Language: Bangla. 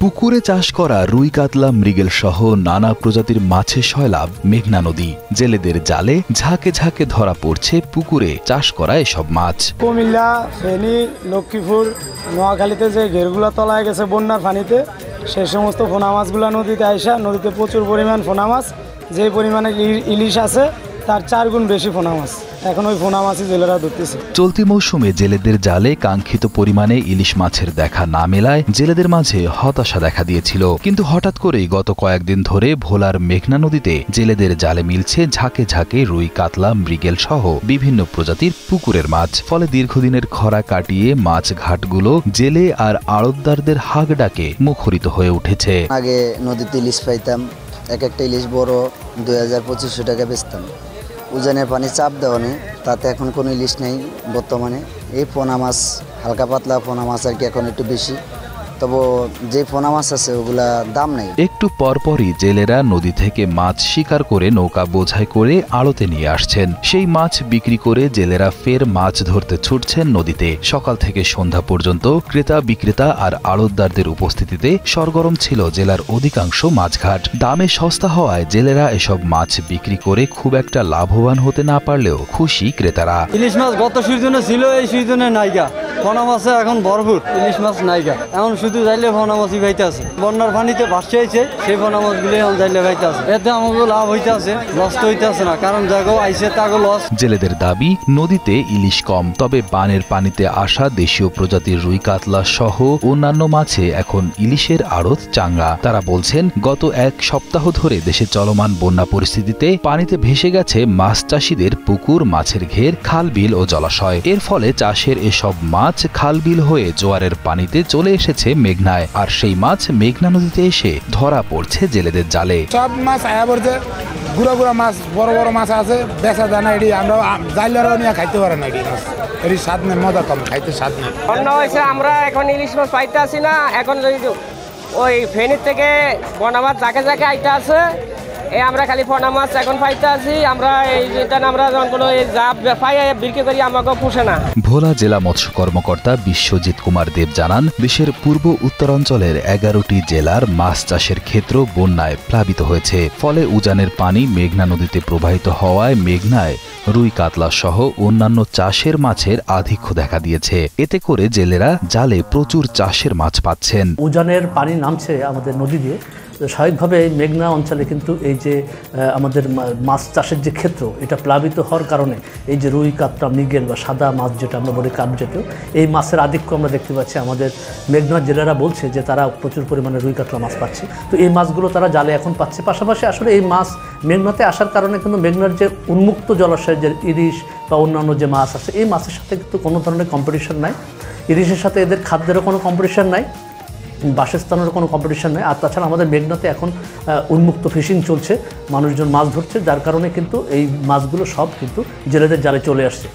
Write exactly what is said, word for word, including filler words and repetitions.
পুকুরে চাষ করা রুই, কাতলা, মৃগেল সহ নানা প্রজাতির মাছের সয়লাব মেঘনা নদী। জেলেদের জালে ঝাঁকে ঝাঁকে ধরা পড়ছে পুকুরে চাষ করা এসব মাছ। কুমিল্লা, ফেনী, লক্ষ্মীপুর, নোয়াখালীতে যে ঘেরগুলো তলায় গেছে বন্যার পানিতে, সেই সমস্ত ফোনা মাছগুলো নদীতে আইসা নদীতে প্রচুর পরিমাণ ফোনা মাছ, যে পরিমাণে ইলিশ আছে তার চার গুণ বেশি ফোনা মাছ। এখন ওই ফোনা মাছই জেলেরা ধরতেছে। চলতি মৌসুমে জেলেদের জালে কাঙ্ক্ষিত পরিমাণে ইলিশ মাছের দেখা না মেলায় জেলেদের মাঝে হতাশা দেখা দিয়েছিল। কিন্তু হঠাৎ করেই গত কয়েকদিন ধরে ভোলার মেঘনা নদীতে জেলেদের জালে মিলছে ঝাঁকে ঝাঁকে রুই, কাতলা, মৃগেল সহ বিভিন্ন প্রজাতির পুকুরের মাছ। ফলে দীর্ঘদিনের খরা কাটিয়ে মাছ ঘাটগুলো জেলে আর আড়তদারদের হাঁক ডাকে মুখরিত হয়ে উঠেছে। আগে নদীতে ইলিশ পাইতাম, এক একটা ইলিশ বড় দুই হাজার পঁচিশশো টাকা বেচতাম। উজানের পানি চাপ দেওয়া নেই, তাতে এখন কোনো ইলিশ নেই বর্তমানে। এই পোনা মাছ, হালকা পাতলা পোনা মাছ আর কি এখন একটু বেশি, তবে যে পোনা মাছ আছে ওগুলা দাম নেই। একটু পরপরই জেলেরা নদী থেকে মাছ শিকার করে নৌকা বোঝাই করে আড়তে নিয়ে আসছেন। সেই মাছ বিক্রি করে জেলেরা ফের মাছ ধরতে ছুটছেন নদীতে। সকাল থেকে সন্ধ্যা পর্যন্ত ক্রেতা বিক্রেতা আর আড়তদারদের উপস্থিতিতে সরগরম ছিল জেলার অধিকাংশ মাছঘাট। দামে সস্তা হওয়ায় জেলেরা এসব মাছ বিক্রি করে খুব একটা লাভবান হতে না পারলেও খুশি ক্রেতারা। ইলিশ মাছ গত সিজনে ছিল, এই সিজনে নাইগা। পোনা মাছে এখন ভরপুর, ইলিশ মাছ নাইগা। এখন শুধু যাইলে পোনা মাছই ভাইতে আছে। বন্যার পানিতে ভাসছে হয়েছে, সেই পোনা মাছগুলো এখন যাইলে ভাইতে আছে। এতে আমাকে লাভ হইতে আছে, লস তো হইতে আছে না, কারণ জায়গাও আইসে তাকে লস। জেলেদের দাবি, নদীতে ইলিশ কম, তবে বানের পানিতে আসা দেশীয় প্রজাতির রুই, কাতলা সহ অন্যান্য মাছে এখন ইলিশের আড়ত চাঙ্গা। তারা বলছেন, গত এক সপ্তাহ ধরে দেশে চলমান বন্যা পরিস্থিতিতে পানিতে ভেসে গেছে মাছ চাষিদের পুকুর, মাছের ঘের, খাল, বিল ও জলাশয়। এর ফলে চাষের এসব মাছ খাল, বিল হয়ে জোয়ারের পানিতে চলে এসেছে মেঘনায়, আর সেই মাছ মেঘনা নদীতে এসে ধরা পড়ছে জেলেদের জালে। সব মাছ আয়া পড়ছে, গুড়া গুড়া মাছ, বড় বড় মাছ আছে, বেচা যায় না। এটি আমরা জাইলারও নিয়ে খাইতে পারে না। এটি মাছ এটি স্বাদ নেই, মজা কম, খাইতে স্বাদ নেই। বন্যা হয়েছে, আমরা এখন ইলিশ মাছ পাইতে আসি না। এখন ওই ফেনীর থেকে পোনা মাছ যাকে যাকে আইতে আছে, এই আমরা খালি পোনা মাছ এখন পাইতে আছি। আমরা এই যেটা আমরা যখন কোনো জাপ পাই বিক্রি করি, আমাকে পুষে না। ভোলা জেলা মৎস্য কর্মকর্তা বিশ্বজিৎ কুমার দেব জানান, দেশের পূর্ব উত্তরাঞ্চলের এগারোটি জেলার মাছ চাষের ক্ষেত্র বন্যায় প্লাবিত হয়েছে। ফলে উজানের পানি মেঘনা নদীতে প্রবাহিত হওয়ায় মেঘনায় রুই, কাতলা সহ অন্যান্য চাষের মাছের আধিক্য দেখা দিয়েছে। এতে করে জেলেরা জালে প্রচুর চাষের মাছ পাচ্ছেন। উজানের পানি নামছে আমাদের নদী দিয়ে, স্বাভাবিকভাবে মেঘনা অঞ্চলে কিন্তু এই যে আমাদের মাছ চাষের যে ক্ষেত্র, এটা প্লাবিত হওয়ার কারণে এই যে রুই, কাতলা, মৃগেল বা সাদা মাছ যেটা আমরা বলি কাপ জাতীয়, এই মাছের আধিক্য আমরা দেখতে পাচ্ছি। আমাদের মেঘনা জেলেরা বলছে যে তারা প্রচুর পরিমাণে রুই, কাতলা মাছ পাচ্ছে। তো এই মাছগুলো তারা জালে এখন পাচ্ছে। পাশাপাশি আসলে এই মাছ মেঘনাতে আসার কারণে কিন্তু মেঘনার যে উন্মুক্ত জলাশয়ের যে ইলিশ বা অন্যান্য যে মাছ আছে, এই মাছের সাথে কিন্তু কোনো ধরনের কম্পিটিশন নাই। ইলিশের সাথে এদের খাদ্যেরও কোনো কম্পিটিশন নাই, বাসস্থানেরও কোনো কম্পিটিশন নেই। আর তাছাড়া আমাদের মেঘনাতে এখন উন্মুক্ত ফিশিং চলছে, মানুষজন মাছ ধরছে, যার কারণে কিন্তু এই মাছগুলো সব কিন্তু জেলেদের জালে চলে আসছে।